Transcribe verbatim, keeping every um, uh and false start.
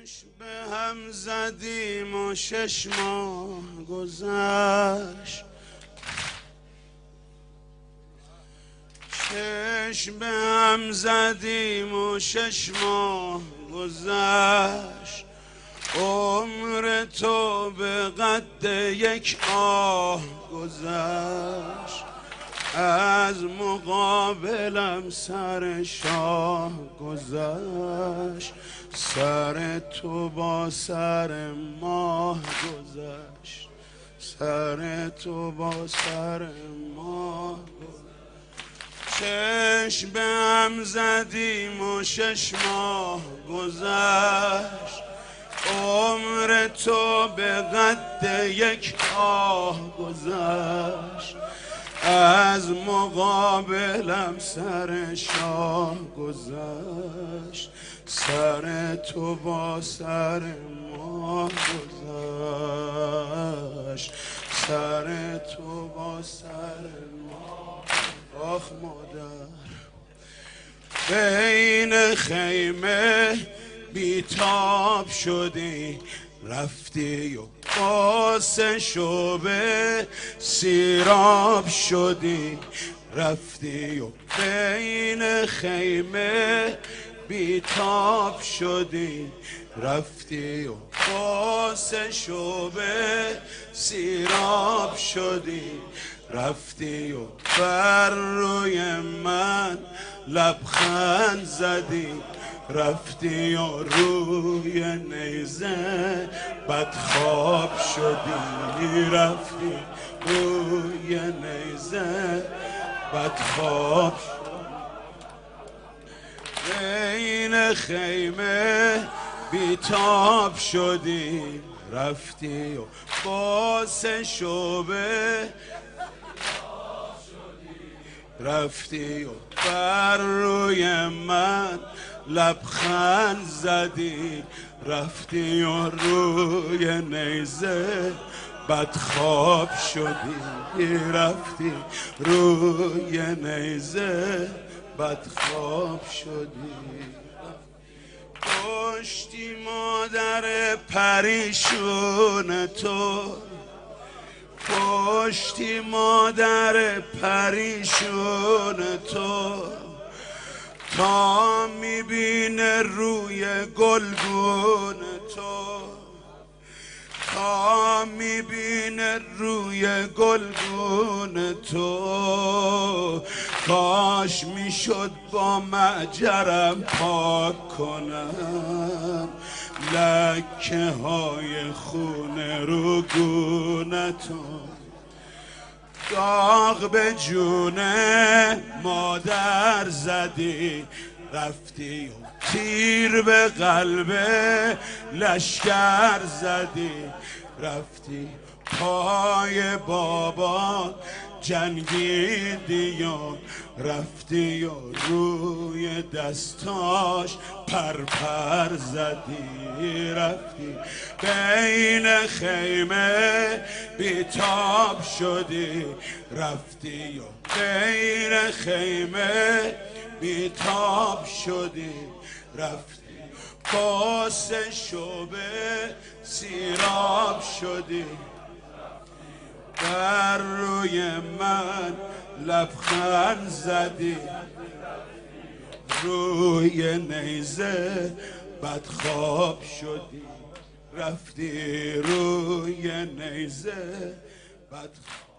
چشم به هم زدیم و شش ماه گذشت، چشم به هم زدیم و شش ماه گذشت، عمر تو به قد یک آه گذشت، از مقابلم سر شاه گذشت، سر تو با سر ماه گذشت، سر تو با سر ماه گذشت. چشم به هم زدیم و شش ماه گذشت، عمر تو به قد یک آه گذشت، از مقابلم سر شاه گذشت، سر تو با سر ما گذشت، سر تو با سر ما. آخ مادر بین خیمه بیتاب شدی، رفتی و باس شعبه سیراب شدی، رفتی و بین خیمه بیتاب شدی، رفتی و باس شعبه سیراب شدی، رفتی و بر روی من لبخند زدی، رفتی و روی نیزه بدخواب شدی، رفتی روی نیزه بدخواب شدی. بین خیمه بیتاب شدی، رفتی و باس شعبه رفتی و بر روی من لبخند زدی، رفتی و روی نیزه بدخواب شدی، رفتی روی نیزه بدخواب شدی. کشتی مادر پریشون تو، کشتی مادر پریشون تو، تا میبینه روی گلگون تو، تا میبینه روی گلگون تو. کاش میشد با معجرم پاک کنم لکه های خون رو گونتون. داغ به جون مادر زدی، رفتی و تیر به قلب لشکر زدی، رفتی پای بابا جنگیدی و رفتی و روی دستاش پرپر زدی، رفتی بین خیمه بیتاب شدی، رفتی و بین خیمه بیتاب شدی، رفتی باس شعبه سیراب شدی، بر روی من لبخند زدی، روی نیزه بدخواب شدی، رفتی روی نیزه بدخواب.